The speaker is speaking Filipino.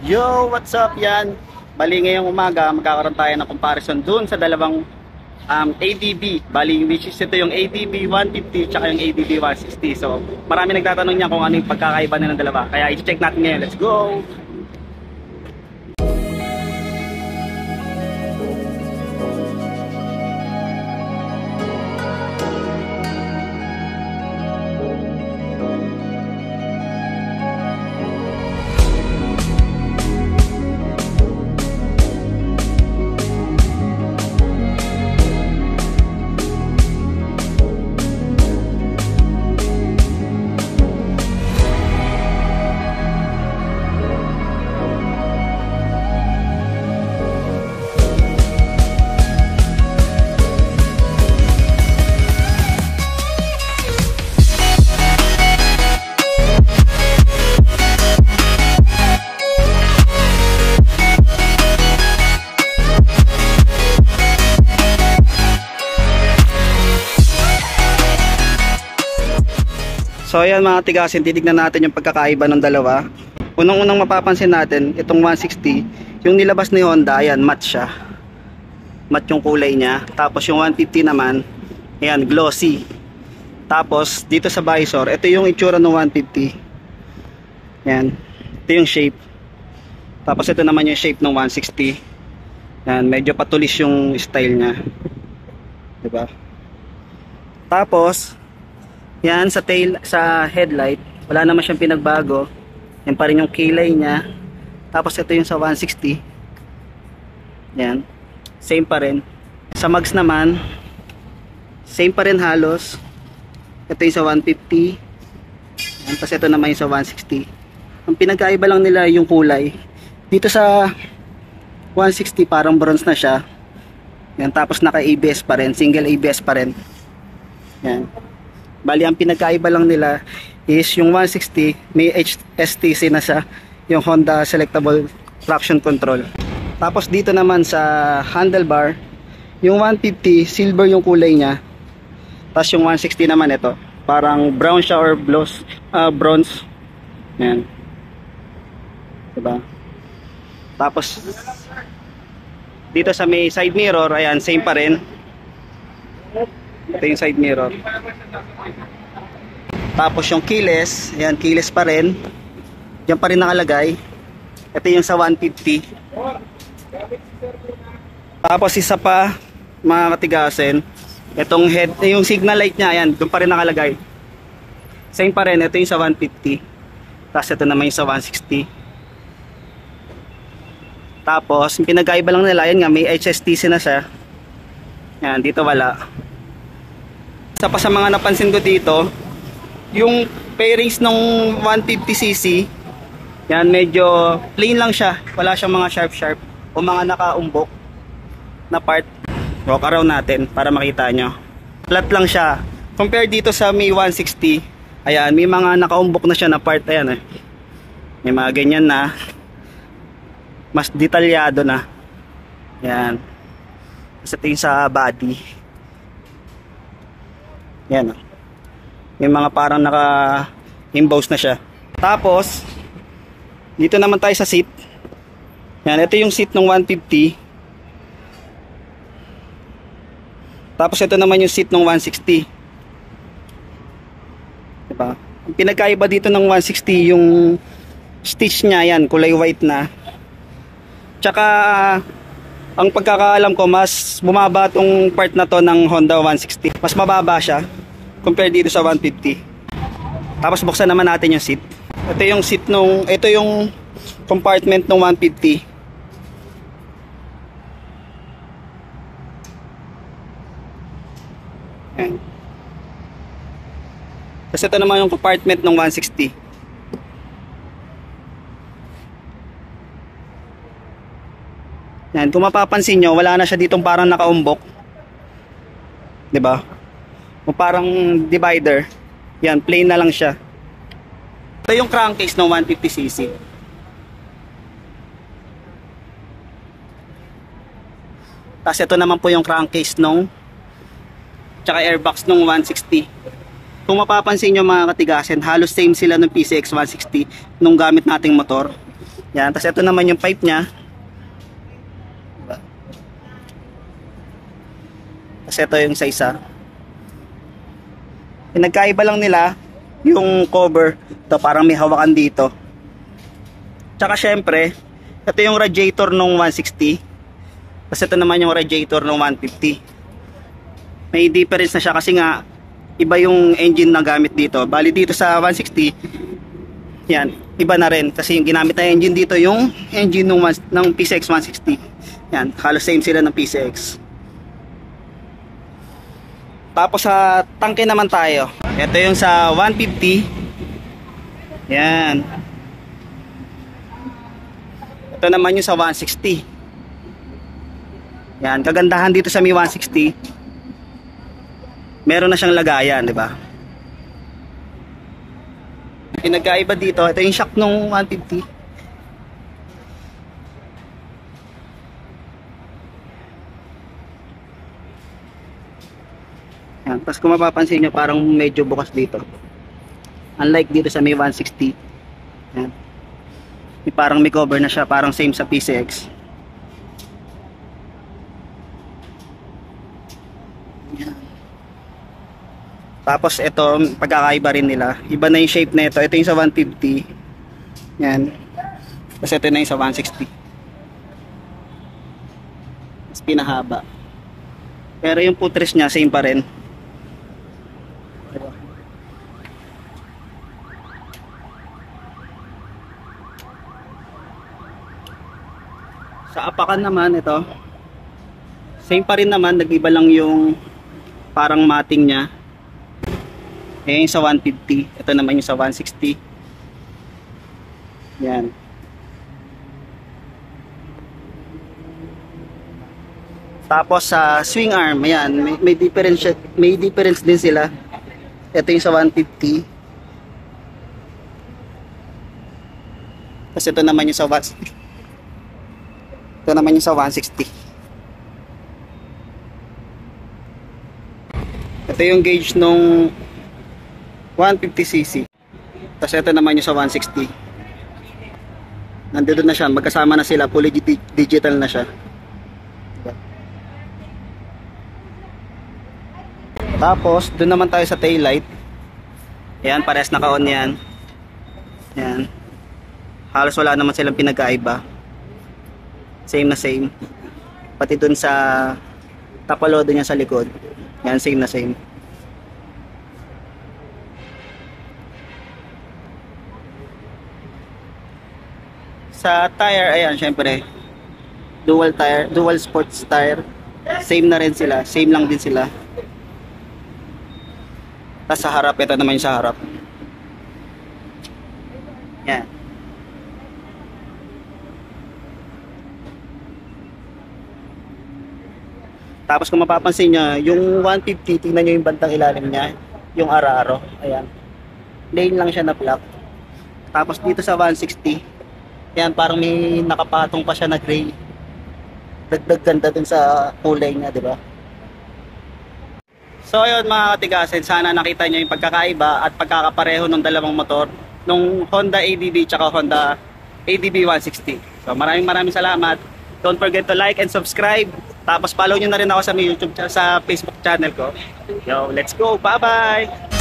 Yo, what's up yan? Bali ngayong umaga, magkakaroon tayo ng comparison dun sa dalawang ADB. Bali, which is ito yung ADB 150 tsaka yung ADB 160. So, marami nagtatanong niya kung ano yung pagkakaiba nilang dalawa. Kaya i-check natin ngayon. Let's go! So ayan mga tigasin, titignan natin yung pagkakaiba ng dalawa. Unang-unang mapapansin natin, itong 160, yung nilabas ni Honda, ayan, matte siya. Matte yung kulay niya. Tapos yung 150 naman, ayan, glossy. Tapos dito sa visor, ito yung itsura ng 150. Ayan, ito yung shape. Tapos ito naman yung shape ng 160. Ayan, medyo patulis yung style niya. Diba? Tapos yan sa tail, sa headlight, wala naman siyang pinagbago. Yan pa rin yung kilay niya. Tapos ito yung sa 160. Yan, same pa rin. Sa mags naman, same pa rin halos. Ito yung sa 150. Yan, tapos ito naman yung sa 160. Ang pinagkaiba lang nila yung kulay. Dito sa 160 parang bronze na siya. Yan, tapos naka ABS pa rin, single ABS pa rin. Yan. Bali ang pinagkaiba lang nila is yung 160 may HSTC na siya, yung Honda Selectable Traction Control. Tapos dito naman sa handlebar, yung 150 silver yung kulay niya. Tapos yung 160 naman ito, parang brown siya or bronze. Yan. Diba? Tapos dito sa may side mirror, ayan, same pa rin. Ito yung side mirror. Tapos yung keyless, ayan, keyless pa rin. Diyan pa rin nakalagay. Ito yung sa 150. Tapos isa pa, mga katigasin, itong head, yung signal light niya, ayan, doon pa rin nakalagay. Same pa rin, ito yung sa 150. Tapos ito naman yung sa 160. Tapos, yung pinagkaiba lang nila, ayan nga, may HSTC na siya. Ayan, dito wala. Isa pa sa mga napansin ko dito, yung fairings ng 150cc, yan, medyo plain lang siya. Wala siyang mga sharp o mga nakaumbok na part. Walk around natin para makita nyo. Flat lang siya. Compare dito sa Mi 160, ayan, may mga nakaumbok na siya na part. Ayan, may mga ganyan na. Mas detalyado na. Ayan. Sa tingin sa body. Yan, may mga parang naka-emboss na siya. Tapos dito naman tayo sa seat. Yan, ito yung seat ng 150. Tapos ito naman yung seat ng 160. Diba? Ang pinagkaiba dito ng 160, yung stitch niya, yan, kulay white na. Tsaka ang pagkakaalam ko, mas bumaba tong part na to ng Honda 160. Mas mababa siya compare dito sa 150. Tapos buksan naman natin yung seat. Ito yung seat nung, ito yung compartment ng 150. Ayan. Tapos ito naman yung compartment ng 160. Yan, kung mapapansin nyo, wala na siya ditong parang nakaumbok. 'Di ba? O parang divider. Yan, plain na lang siya. Ito yung crankcase ng 150cc. Tapos ito naman po yung crankcase nung tsaka airbox nung 160. Kung mapapansin nyo mga katigasin, halos same sila ng PCX 160 nung gamit nating motor. Yan, tapos ito naman yung pipe niya. Tapos ito yung sa isa. Pinagkaiba lang nila yung cover. Ito parang may hawakan dito. Tsaka syempre, ito yung radiator ng 160. Tapos ito naman yung radiator ng 150. May difference na siya kasi nga iba yung engine na gamit dito. Bali dito sa 160, yan, iba na rin kasi yung ginamit na engine dito yung engine ng PCX 160. Yan, halos same sila ng PCX. Tapos sa tangke naman tayo. Ito yung sa 150. Yan. Ito naman yung sa 160. Yan, kagandahan dito sa Mi 160. Meron na siyang lagayan, di ba? Pinagkaiba dito, ito yung shock ng 150. Yan, tapos kung mapapansin nyo, parang medyo bukas dito. Unlike dito sa May 160. Yan. Parang may cover na siya, parang same sa PCX. Yan. Tapos ito, pagkakaiba rin nila. Iba na yung shape na ito. Ito yung sa 150. Yan. Tapos ito na yung sa 160. Mas pinahaba. Pero yung footrest niya, same pa rin. Sa apakan naman ito, same pa rin naman, nag-iba lang yung parang mating niya. Yung sa 150, ito naman yung sa 160. Yan. Tapos sa swing arm, ayan, may difference din sila. Ito yung sa 150. Tapos ito naman yung sa 160. Ito naman yung sa 160. Ito yung gauge nung 150cc. Tapos ito naman yung sa 160. Nandito na siya, magkasama na sila, fully digital na siya. Tapos doon naman tayo sa tail light. Ayan, parehas naka-on yan. Ayan. Halos wala naman silang pinagkaiba. Same na same. Pati dun sa tapalodo niya sa likod. Yan, same na same. Sa tire, ayan, syempre dual tire, dual sports tire. Same na rin sila, same lang din sila. Tapos sa harap, ito naman yung sa harap. Yan. Tapos kung mapapansin nyo, yung 150, tingnan nyo yung bandang ilalim niya, yung araro, ayan. Plain lang siya na black. Tapos dito sa 160, ayan, parang may nakapatong pa siya na gray. Dagdag ganda dun sa kulay niya, di ba? So ayun mga katigasin, sana nakita nyo yung pagkakaiba at pagkakapareho ng dalawang motor, nung Honda ADV tsaka Honda ADV 160. So maraming salamat. Don't forget to like and subscribe. Tapos follow nyo na rin ako sa YouTube, sa Facebook channel ko. Yo, let's go. Bye-bye!